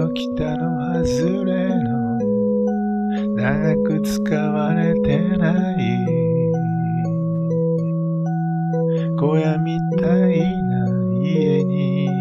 北の外れの長く使われてない小屋みたいな家に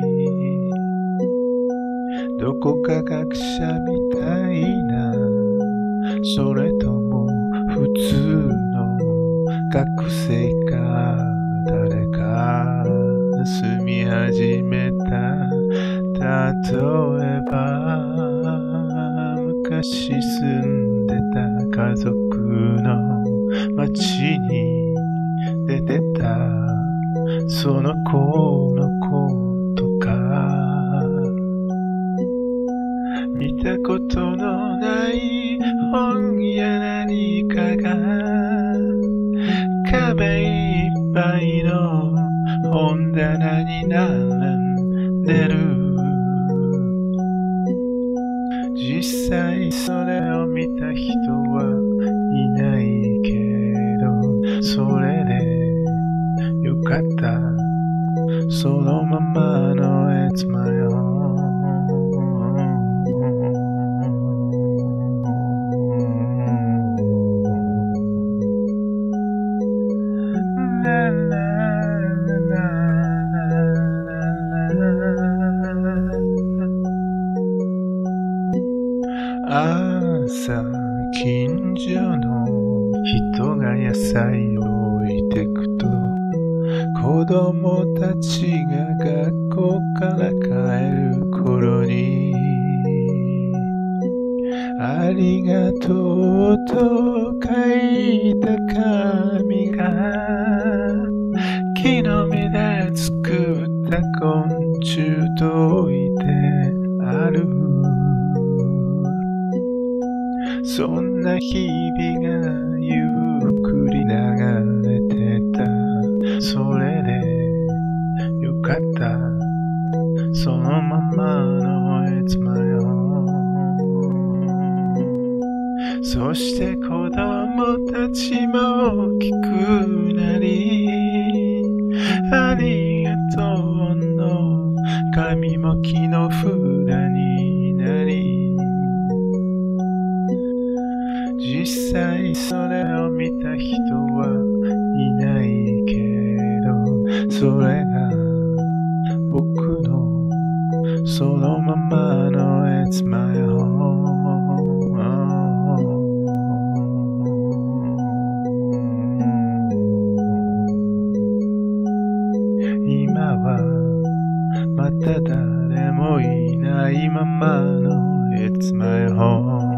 どこか学者みたいな、それとも普通の学生か、誰か住み始めた。例えば昔住んでた家族の町に出てたその子のことか、見たことのない本や何かが壁いっぱいの本棚に並んでる。実際それを見た人はいないけど、それでよかった。そのままのIt's my own。朝近所の人が野菜を置いてくと、子供たちが学校から帰る頃に、ありがとうと書いた紙が木の実で作った昆虫と置いてある。そんな日々がゆっくり流れてた。それでよかった。そのままのIt's my own。そして子供たちも大きくなり、ありがとうの紙も木の札になり、実際それを見た人はいないけど、それが僕のそのままのIt's my own。今はまた誰もいないままのIt's my home。